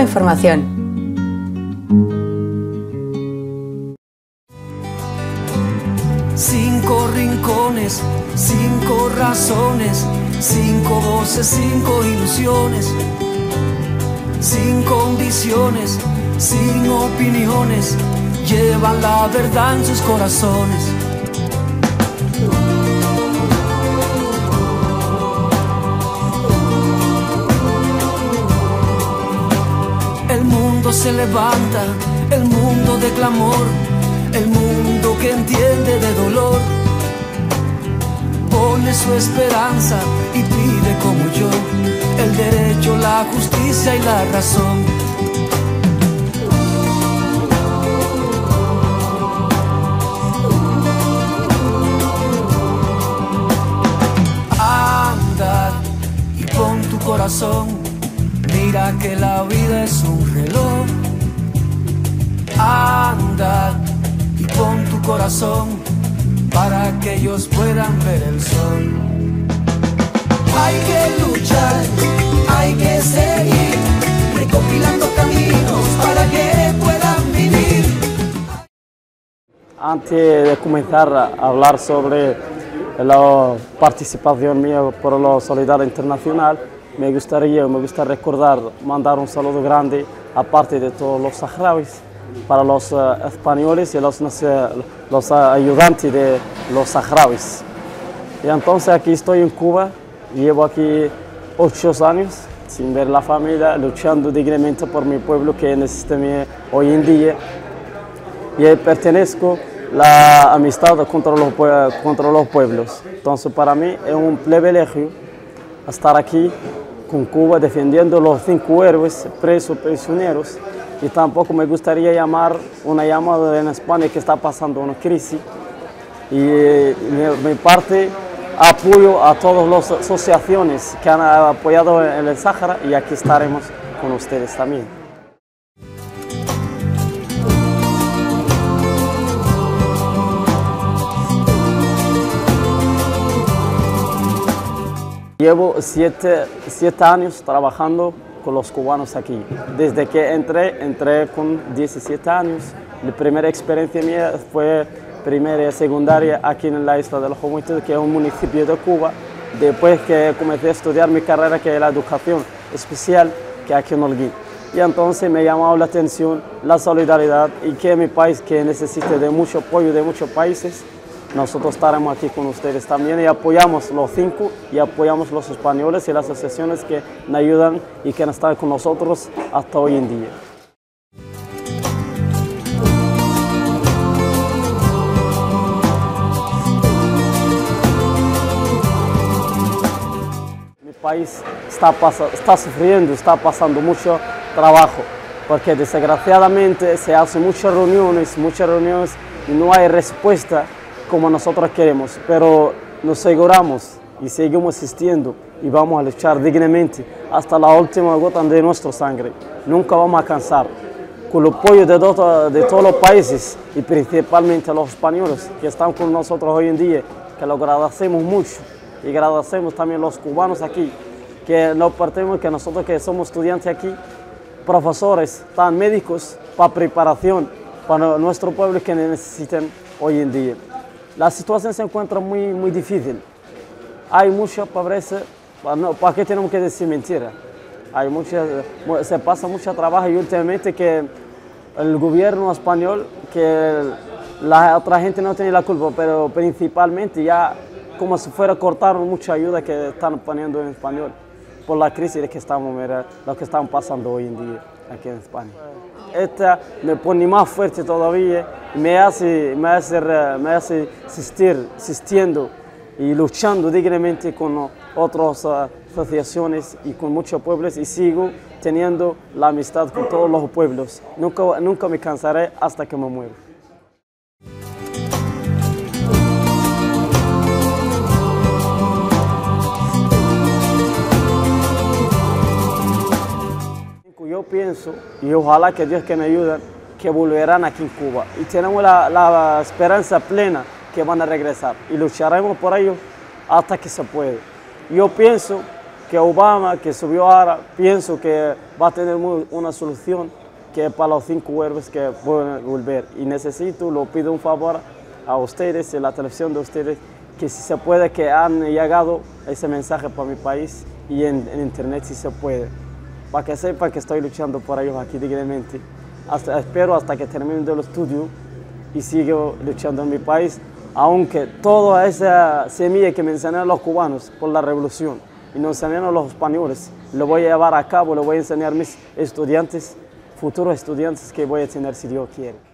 Información. Cinco rincones, 5 razones, 5 voces, 5 ilusiones, sin condiciones, sin opiniones, llevan la verdad en sus corazones. El mundo se levanta, el mundo de clamor, el mundo que entiende de dolor, pone su esperanza y pide como yo el derecho, la justicia y la razón. Anda y pon tu corazón, mira que la vida es un reloj. Anda y pon tu corazón para que ellos puedan ver el sol. Hay que luchar, hay que seguir, recopilando caminos para que puedan vivir. Antes de comenzar a hablar sobre la participación mía por la Solidaridad Internacional, me gustaría recordar, mandar un saludo grande, aparte de todos los saharauis, para los españoles y los ayudantes de los saharauis. Y entonces aquí estoy en Cuba, llevo aquí 8 años sin ver la familia, luchando dignamente por mi pueblo que necesita hoy en día. Y pertenezco a la amistad contra los pueblos. Entonces para mí es un privilegio estar aquí con Cuba defendiendo los 5 héroes presos, prisioneros. Y tampoco me gustaría llamar una llamada en España que está pasando una crisis. Y mi parte apoyo a todas las asociaciones que han apoyado en el Sáhara y aquí estaremos con ustedes también. Llevo 7 años trabajando con los cubanos aquí. Desde que entré con 17 años. La primera experiencia mía fue primaria y secundaria aquí en la isla de la Juventud, que es un municipio de Cuba. Después que comencé a estudiar mi carrera, que es la educación especial, que aquí en Holguín. Y entonces me llamó la atención la solidaridad y que mi país, que necesita de mucho apoyo de muchos países, nosotros estaremos aquí con ustedes también y apoyamos los 5 y apoyamos los españoles y las asociaciones que nos ayudan y que han estado con nosotros hasta hoy en día. Mi país está sufriendo, está pasando mucho trabajo, porque desgraciadamente se hacen muchas reuniones y no hay respuesta como nosotros queremos, pero nos aseguramos y seguimos asistiendo y vamos a luchar dignamente hasta la última gota de nuestra sangre. Nunca vamos a cansar. Con el apoyo de todos los países y principalmente los españoles que están con nosotros hoy en día, que lo agradecemos mucho y agradecemos también a los cubanos aquí, que no partimos, que nosotros que somos estudiantes aquí, profesores, tan médicos, para preparación para nuestro pueblo que necesitan hoy en día. La situación se encuentra muy difícil. Hay mucha pobreza, ¿para qué tenemos que decir mentira? Se pasa mucho trabajo y últimamente que el gobierno español, que la otra gente no tiene la culpa, pero principalmente ya como si fuera cortaron mucha ayuda que están poniendo en español por la crisis que estamos pasando hoy en día aquí en España. Esta me pone más fuerte todavía y me hace asistiendo y luchando dignamente con otras asociaciones y con muchos pueblos y sigo teniendo la amistad con todos los pueblos. Nunca me cansaré hasta que me muera. Yo pienso, y ojalá que Dios que me ayude, que volverán aquí en Cuba. Y tenemos la esperanza plena que van a regresar. Y lucharemos por ello hasta que se pueda. Yo pienso que Obama, que subió ahora, pienso que va a tener una solución que es para los 5 euros que pueden volver. Y necesito, lo pido un favor a ustedes, a la televisión de ustedes, que si se puede, que han llegado ese mensaje para mi país y en internet si se puede, para que sepan que estoy luchando por ellos aquí dignamente. Espero hasta que termine el estudio y sigo luchando en mi país, aunque toda esa semilla que me enseñaron los cubanos por la revolución y nos enseñaron los españoles, lo voy a llevar a cabo, lo voy a enseñar a mis estudiantes, futuros estudiantes que voy a tener si Dios quiere.